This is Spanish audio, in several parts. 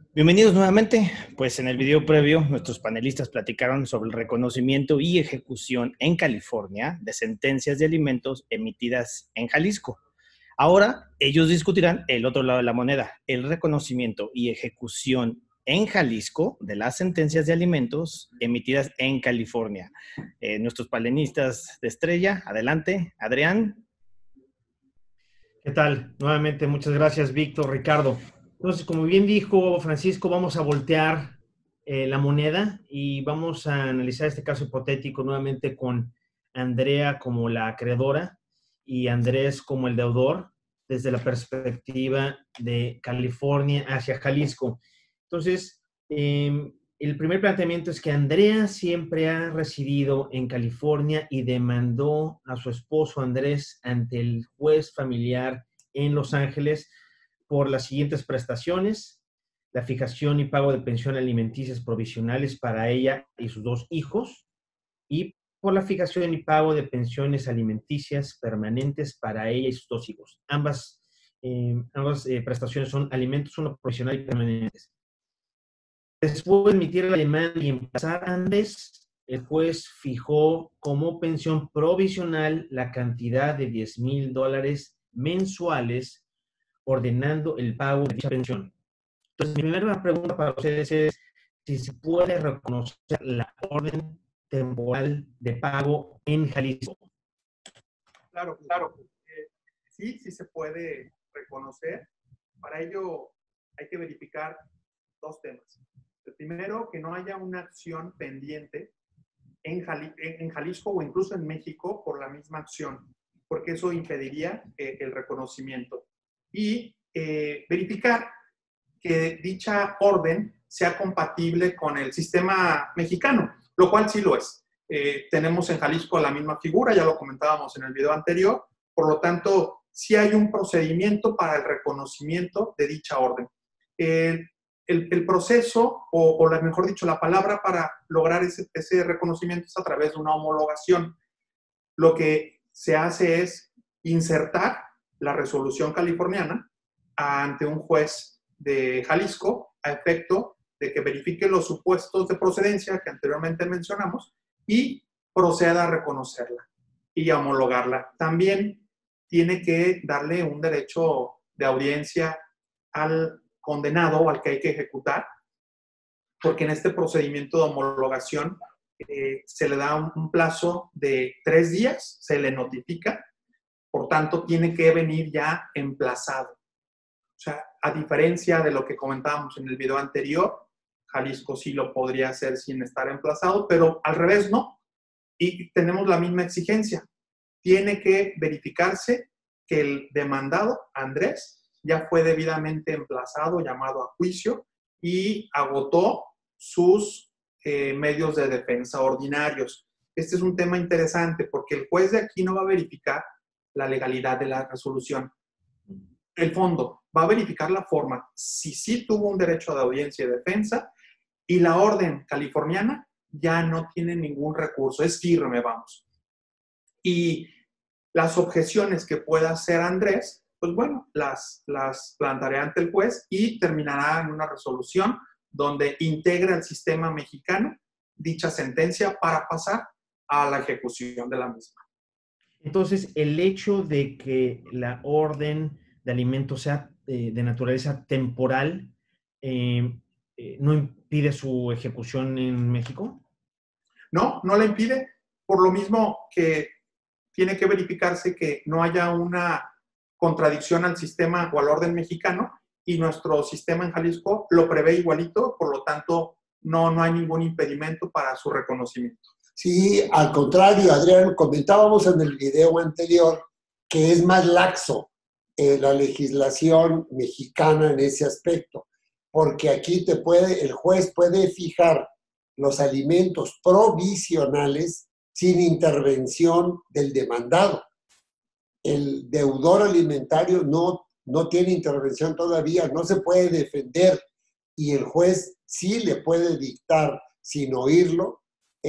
Bienvenidos nuevamente. Pues en el video previo, nuestros panelistas platicaron sobre el reconocimiento y ejecución en California de sentencias de alimentos emitidas en Jalisco. Ahora ellos discutirán el otro lado de la moneda, el reconocimiento y ejecución en Jalisco de las sentencias de alimentos emitidas en California. Nuestros panelistas de estrella, adelante, Adrián. ¿Qué tal? Nuevamente, muchas gracias, Víctor, Ricardo. Entonces, como bien dijo Francisco, vamos a voltear la moneda y vamos a analizar este caso hipotético nuevamente con Andrea como la acreedora y Andrés como el deudor desde la perspectiva de California hacia Jalisco. Entonces, el primer planteamiento es que Andrea siempre ha residido en California y demandó a su esposo Andrés ante el juez familiar en Los Ángeles por las siguientes prestaciones: la fijación y pago de pensión alimenticias provisionales para ella y sus dos hijos, y por la fijación y pago de pensiones alimenticias permanentes para ella y sus dos hijos. Ambas prestaciones son alimentos, uno provisional y permanentes. Después de emitir la demanda y emplazar Andrés, el juez fijó como pensión provisional la cantidad de $10,000 mensuales, ordenando el pago de dicha pensión. Entonces, mi primera pregunta para ustedes es si se puede reconocer la orden temporal de pago en Jalisco. Claro, claro. Sí se puede reconocer. Para ello hay que verificar dos temas. El primero, que no haya una acción pendiente en Jalisco o incluso en México por la misma acción, porque eso impediría el reconocimiento. Y verificar que dicha orden sea compatible con el sistema mexicano, lo cual sí lo es. Tenemos en Jalisco la misma figura, ya lo comentábamos en el video anterior, por lo tanto, sí hay un procedimiento para el reconocimiento de dicha orden. El proceso, o mejor dicho, la palabra para lograr ese reconocimiento es a través de una homologación. Lo que se hace es insertar la resolución californiana ante un juez de Jalisco a efecto de que verifique los supuestos de procedencia que anteriormente mencionamos y proceda a reconocerla y a homologarla. También tiene que darle un derecho de audiencia al condenado o al que hay que ejecutar, porque en este procedimiento de homologación se le da un plazo de 3 días, se le notifica, por tanto tiene que venir ya emplazado. O sea, a diferencia de lo que comentábamos en el video anterior, Jalisco sí lo podría hacer sin estar emplazado, pero al revés no. Y tenemos la misma exigencia. Tiene que verificarse que el demandado, Andrés, ya fue debidamente emplazado, llamado a juicio y agotó sus medios de defensa ordinarios. Este es un tema interesante porque el juez de aquí no va a verificar la legalidad de la resolución. El fondo va a verificar la forma, si sí tuvo un derecho de audiencia y defensa, y la orden californiana ya no tiene ningún recurso, es firme, vamos. Y las objeciones que pueda hacer Andrés, pues bueno, las plantaré ante el juez y terminará en una resolución donde integra el sistema mexicano dicha sentencia para pasar a la ejecución de la misma. Entonces, el hecho de que la orden de alimentos sea de naturaleza temporal, ¿no impide su ejecución en México? No, no la impide, por lo mismo que tiene que verificarse que no haya una contradicción al sistema o al orden mexicano, y nuestro sistema en Jalisco lo prevé igualito, por lo tanto no hay ningún impedimento para su reconocimiento. Sí, al contrario, Adrián, comentábamos en el video anterior que es más laxo la legislación mexicana en ese aspecto, porque aquí el juez puede fijar los alimentos provisionales sin intervención del demandado. El deudor alimentario no tiene intervención todavía, no se puede defender, y el juez sí le puede dictar, sin oírlo,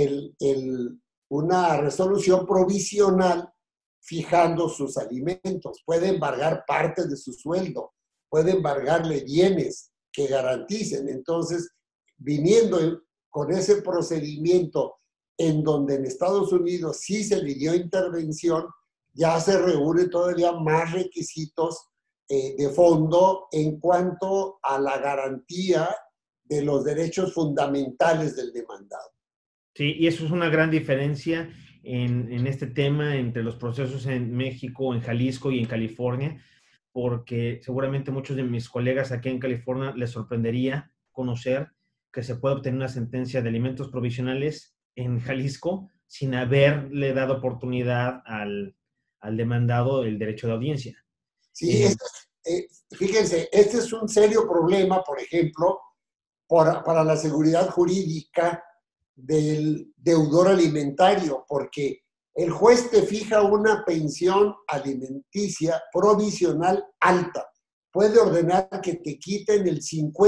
una resolución provisional fijando sus alimentos. Puede embargar parte de su sueldo, puede embargarle bienes, que garanticen. Entonces, viniendo con ese procedimiento en donde en Estados Unidos sí se le dio intervención, ya se reúnen todavía más requisitos de fondo en cuanto a la garantía de los derechos fundamentales del demandado. Sí, y eso es una gran diferencia en este tema entre los procesos en México, en Jalisco y en California, porque seguramente muchos de mis colegas aquí en California les sorprendería conocer que se puede obtener una sentencia de alimentos provisionales en Jalisco sin haberle dado oportunidad al demandado el derecho de audiencia. Sí, fíjense, este es un serio problema, por ejemplo, para la seguridad jurídica del deudor alimentario, porque el juez te fija una pensión alimenticia provisional alta. Puede ordenar que te quiten el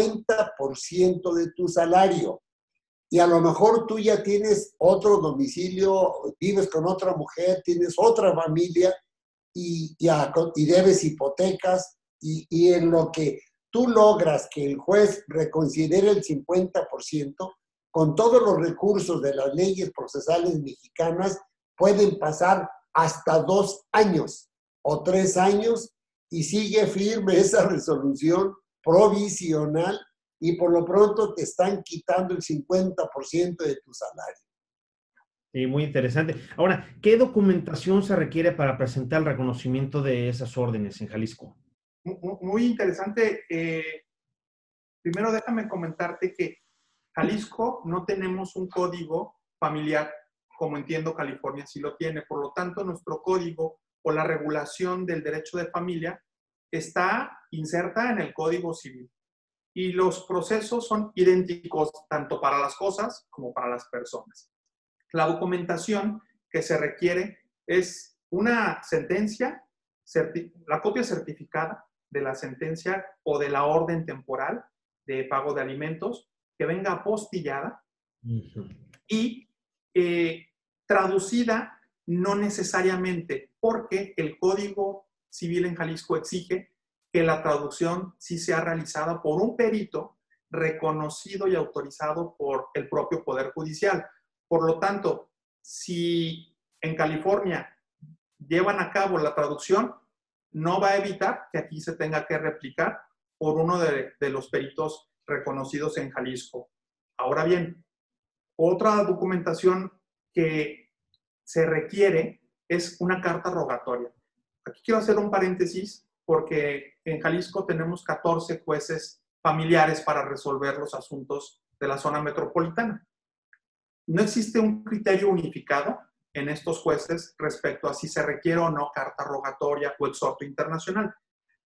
50% de tu salario. Y a lo mejor tú ya tienes otro domicilio, vives con otra mujer, tienes otra familia y debes hipotecas. Y en lo que tú logras que el juez reconsidere el 50%, con todos los recursos de las leyes procesales mexicanas, pueden pasar hasta 2 años o 3 años y sigue firme esa resolución provisional y por lo pronto te están quitando el 50% de tu salario. Sí, muy interesante. Ahora, ¿qué documentación se requiere para presentar el reconocimiento de esas órdenes en Jalisco? Muy interesante. Primero déjame comentarte que Jalisco no tenemos un código familiar como entiendo California sí lo tiene. Por lo tanto, nuestro código o la regulación del derecho de familia está inserta en el Código Civil. Y los procesos son idénticos tanto para las cosas como para las personas. La documentación que se requiere es una sentencia, la copia certificada de la sentencia o de la orden temporal de pago de alimentos que venga apostillada y traducida no necesariamente, porque el Código Civil en Jalisco exige que la traducción sí sea realizada por un perito reconocido y autorizado por el propio Poder Judicial. Por lo tanto, si en California llevan a cabo la traducción, no va a evitar que aquí se tenga que replicar por uno de los peritos reconocidos en Jalisco. Ahora bien, otra documentación que se requiere es una carta rogatoria. Aquí quiero hacer un paréntesis porque en Jalisco tenemos 14 jueces familiares para resolver los asuntos de la zona metropolitana. No existe un criterio unificado en estos jueces respecto a si se requiere o no carta rogatoria o exhorto internacional.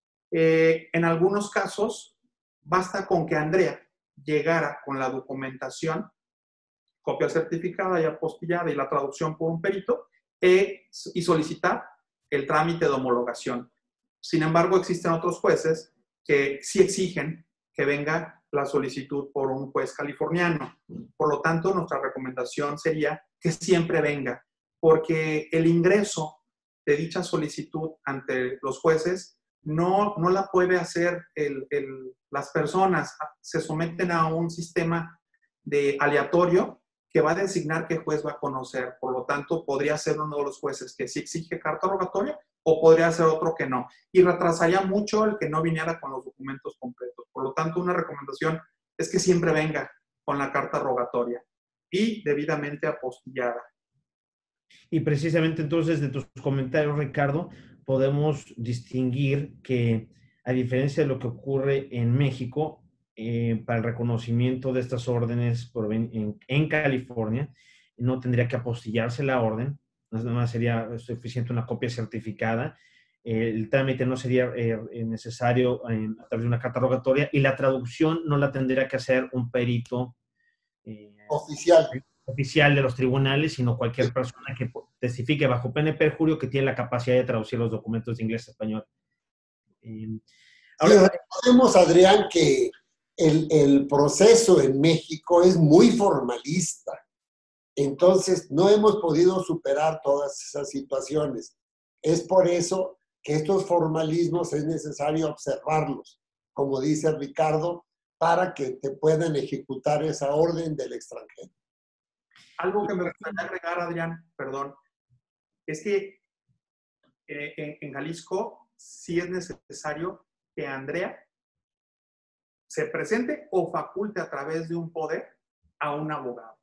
En algunos casos, basta con que Andrea llegara con la documentación, copia certificada y apostillada y la traducción por un perito, y solicitar el trámite de homologación. Sin embargo, existen otros jueces que sí exigen que venga la solicitud por un juez californiano. Por lo tanto, nuestra recomendación sería que siempre venga, porque el ingreso de dicha solicitud ante los jueces no la puede hacer las personas. Se someten a un sistema aleatorio que va a designar qué juez va a conocer. Por lo tanto, podría ser uno de los jueces que sí exige carta rogatoria o podría ser otro que no. Y retrasaría mucho el que no viniera con los documentos completos. Por lo tanto, una recomendación es que siempre venga con la carta rogatoria y debidamente apostillada. Y precisamente entonces de tus comentarios, Ricardo, podemos distinguir que a diferencia de lo que ocurre en México, para el reconocimiento de estas órdenes en California, no tendría que apostillarse la orden, nada más sería suficiente una copia certificada, el trámite no sería necesario a través de una carta rogatoria y la traducción no la tendría que hacer un perito oficial de los tribunales, sino cualquier persona que testifique bajo pena de perjurio que tiene la capacidad de traducir los documentos de inglés a español. Ahora, recordemos, Adrián, que el proceso en México es muy formalista. Entonces, no hemos podido superar todas esas situaciones. Es por eso que estos formalismos es necesario observarlos. Como dice Ricardo, para que te puedan ejecutar esa orden del extranjero. Algo que me gustaría agregar, Adrián, perdón, es que en Jalisco sí es necesario que Andrea se presente o faculte a través de un poder a un abogado.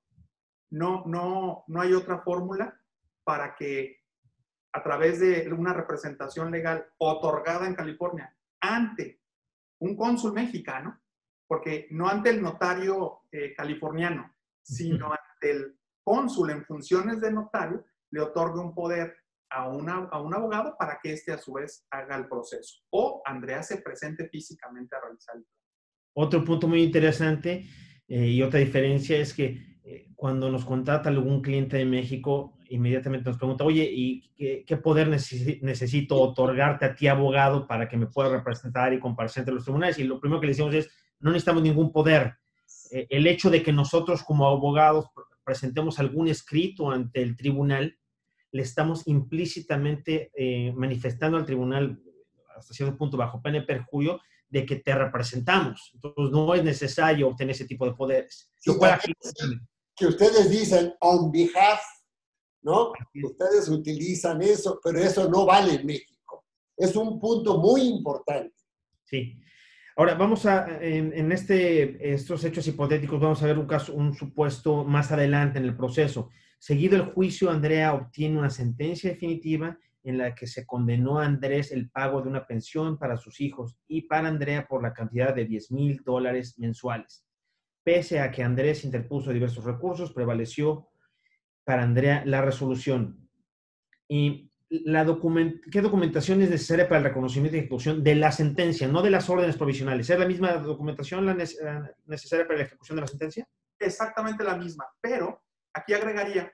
No hay otra fórmula para que a través de una representación legal otorgada en California ante un cónsul mexicano, porque no ante el notario californiano, sino ante el cónsul en funciones de notario, le otorgue un poder a un abogado para que éste a su vez haga el proceso. O Andrea se presente físicamente a realizar el proceso. Otro punto muy interesante y otra diferencia es que cuando nos contrata algún cliente de México, inmediatamente nos pregunta, oye, ¿y qué poder necesito otorgarte a ti, abogado, para que me pueda representar y comparecer ante los tribunales? Y lo primero que le decimos es, no necesitamos ningún poder. El hecho de que nosotros como abogados presentemos algún escrito ante el tribunal, le estamos implícitamente manifestando al tribunal, hasta cierto punto, bajo pena de perjurio, de que te representamos. Entonces, no es necesario obtener ese tipo de poderes. Sí, que ustedes dicen on behalf, ¿no? Ustedes utilizan eso, pero eso no vale en México. Es un punto muy importante. Sí. Ahora, vamos a, en estos hechos hipotéticos, vamos a ver un caso, un supuesto más adelante en el proceso. Seguido el juicio, Andrea obtiene una sentencia definitiva en la que se condenó a Andrés el pago de una pensión para sus hijos y para Andrea por la cantidad de $10,000 mensuales. Pese a que Andrés interpuso diversos recursos, prevaleció para Andrea la resolución. Y ¿qué documentación es necesaria para el reconocimiento y ejecución de la sentencia, no de las órdenes provisionales? ¿Es la misma documentación la necesaria para la ejecución de la sentencia? Exactamente la misma, pero aquí agregaría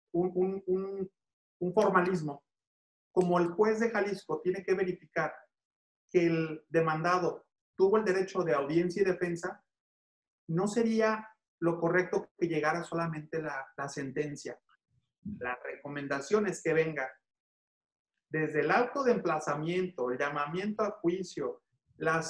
un formalismo. Como el juez de Jalisco tiene que verificar que el demandado tuvo el derecho de audiencia y defensa, no sería lo correcto que llegara solamente la sentencia. La recomendación es que venga desde el acto de emplazamiento, el llamamiento a juicio, la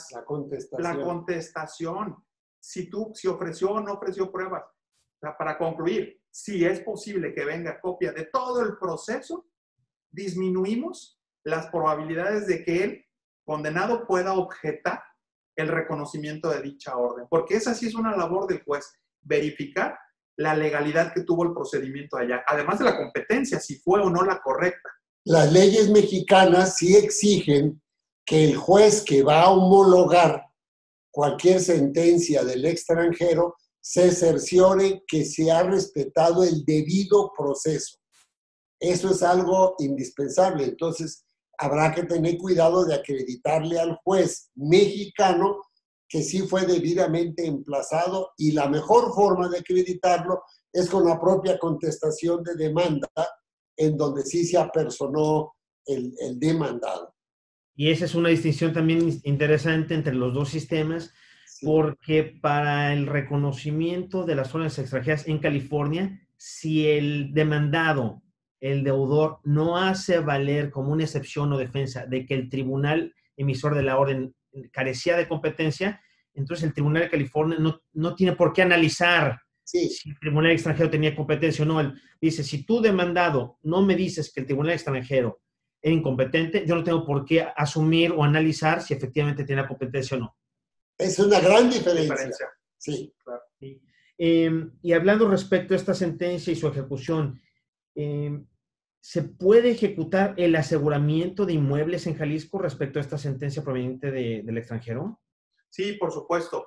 contestación, si ofreció o no ofreció pruebas. O sea, para concluir, si es posible que venga copia de todo el proceso, disminuimos las probabilidades de que el condenado pueda objetar el reconocimiento de dicha orden. Porque esa sí es una labor del juez, verificar la legalidad que tuvo el procedimiento allá, además de la competencia, si fue o no la correcta. Las leyes mexicanas sí exigen que el juez que va a homologar cualquier sentencia del extranjero se cerciore que se ha respetado el debido proceso. Eso es algo indispensable. Entonces, habrá que tener cuidado de acreditarle al juez mexicano que sí fue debidamente emplazado, y la mejor forma de acreditarlo es con la propia contestación de demanda, en donde sí se apersonó el demandado. Y esa es una distinción también interesante entre los dos sistemas, sí, porque para el reconocimiento de las órdenes extranjeras en California, si el demandado, el deudor, no hace valer como una excepción o defensa de que el tribunal emisor de la orden carecía de competencia, entonces el Tribunal de California no tiene por qué analizar si el Tribunal extranjero tenía competencia o no. Él dice, si tú, demandado, no me dices que el Tribunal extranjero es incompetente, yo no tengo por qué asumir o analizar si efectivamente tiene competencia o no. Es una gran diferencia. Sí, claro. Sí. Y hablando respecto a esta sentencia y su ejecución, ¿se puede ejecutar el aseguramiento de inmuebles en Jalisco respecto a esta sentencia proveniente del extranjero? Sí, por supuesto.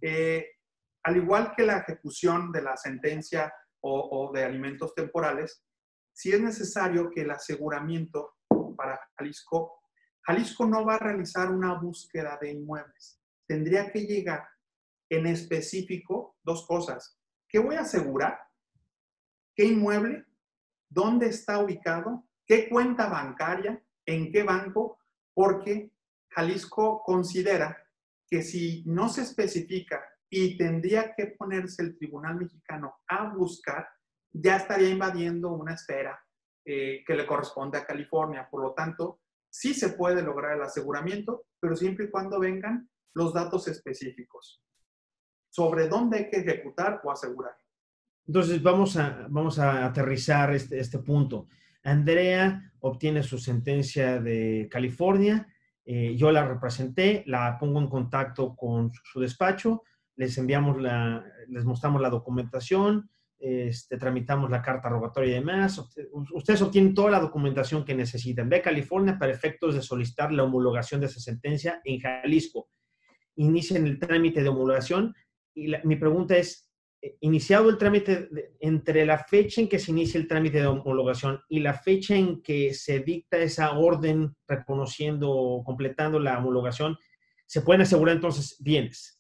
Al igual que la ejecución de la sentencia o de alimentos temporales, sí es necesario que el aseguramiento para Jalisco no va a realizar una búsqueda de inmuebles. Tendría que llegar en específico dos cosas. ¿Qué voy a asegurar? ¿Qué inmueble? ¿Dónde está ubicado? ¿Qué cuenta bancaria? ¿En qué banco? Porque Jalisco considera que si no se especifica y tendría que ponerse el Tribunal Mexicano a buscar, ya estaría invadiendo una esfera que le corresponde a California. Por lo tanto, sí se puede lograr el aseguramiento, pero siempre y cuando vengan los datos específicos. sobre dónde hay que ejecutar o asegurar. Entonces, vamos a aterrizar este punto. Andrea obtiene su sentencia de California, yo la representé, la pongo en contacto con su despacho, les mostramos la documentación, tramitamos la carta rogatoria y demás. Ustedes obtienen toda la documentación que necesitan de California para efectos de solicitar la homologación de esa sentencia en Jalisco. Inician el trámite de homologación y mi pregunta es, iniciado el trámite, entre la fecha en que se inicia el trámite de homologación y la fecha en que se dicta esa orden reconociendo, completando la homologación, ¿se pueden asegurar entonces bienes?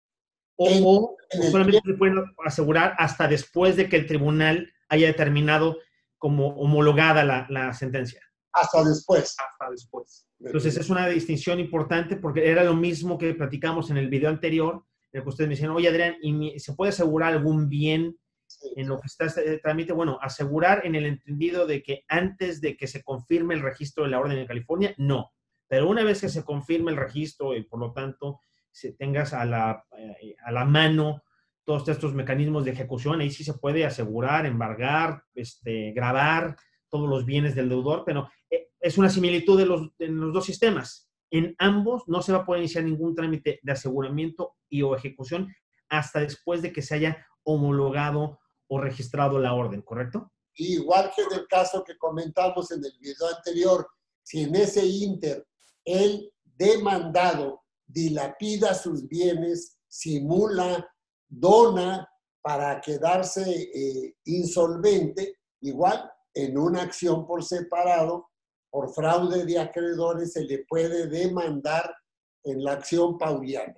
¿O solamente se pueden asegurar hasta después de que el tribunal haya determinado como homologada la sentencia? Hasta después. Hasta después. Entonces, es una distinción importante porque era lo mismo que platicamos en el video anterior, en el que ustedes me decían, oye, Adrián, ¿se puede asegurar algún bien en lo que está este trámite? Bueno, asegurar en el entendido de que antes de que se confirme el registro de la orden en California, no. Pero una vez que se confirme el registro y por lo tanto si tengas a la mano todos estos mecanismos de ejecución, ahí sí se puede asegurar, embargar, gravar todos los bienes del deudor, pero es una similitud de los dos sistemas. En ambos no se va a poder iniciar ningún trámite de aseguramiento y o ejecución hasta después de que se haya homologado o registrado la orden, ¿correcto? Igual que en el caso que comentamos en el video anterior, si en ese ínter el demandado dilapida sus bienes, simula, dona para quedarse insolvente, igual en una acción por separado, por fraude de acreedores, se le puede demandar en la acción pauliana.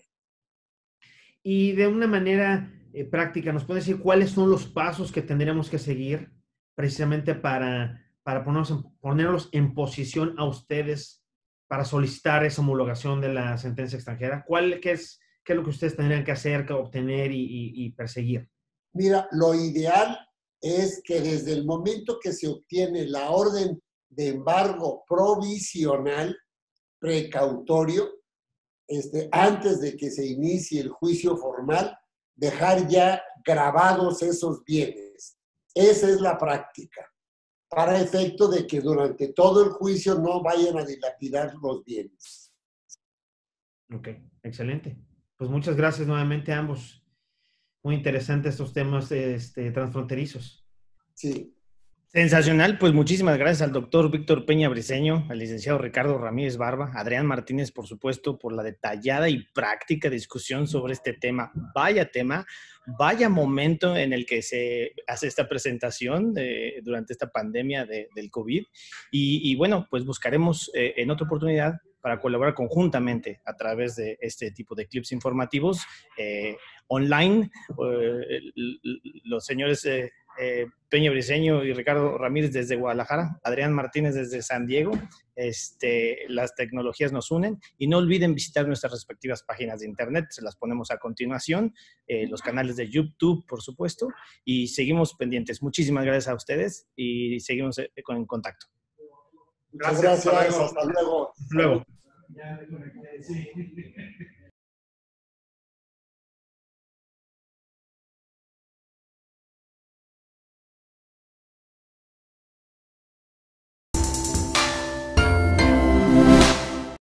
Y de una manera práctica, ¿nos puede decir cuáles son los pasos que tendríamos que seguir precisamente para ponerlos en posición a ustedes para solicitar esa homologación de la sentencia extranjera? ¿Qué es lo que ustedes tendrían que hacer, que obtener y perseguir? Mira, lo ideal es que desde el momento que se obtiene la orden de embargo provisional, precautorio, antes de que se inicie el juicio formal, dejar ya grabados esos bienes. Esa es la práctica, para efecto de que durante todo el juicio no vayan a dilapidar los bienes. Ok, excelente. Pues muchas gracias nuevamente a ambos. Muy interesantes estos temas transfronterizos. Sí. Sensacional, pues muchísimas gracias al doctor Víctor Peña Briceño, al licenciado Ricardo Ramírez Barba, Adrián Martínez, por supuesto, por la detallada y práctica discusión sobre este tema, vaya momento en el que se hace esta presentación durante esta pandemia del COVID. Y bueno, pues buscaremos en otra oportunidad para colaborar conjuntamente a través de este tipo de clips informativos online. Los señores Peña Briceño y Ricardo Ramírez desde Guadalajara, Adrián Martínez desde San Diego. Las tecnologías nos unen y no olviden visitar nuestras respectivas páginas de internet, se las ponemos a continuación, los canales de YouTube, por supuesto, y seguimos pendientes. Muchísimas gracias a ustedes y seguimos en contacto. Gracias. Hasta luego. Hasta luego.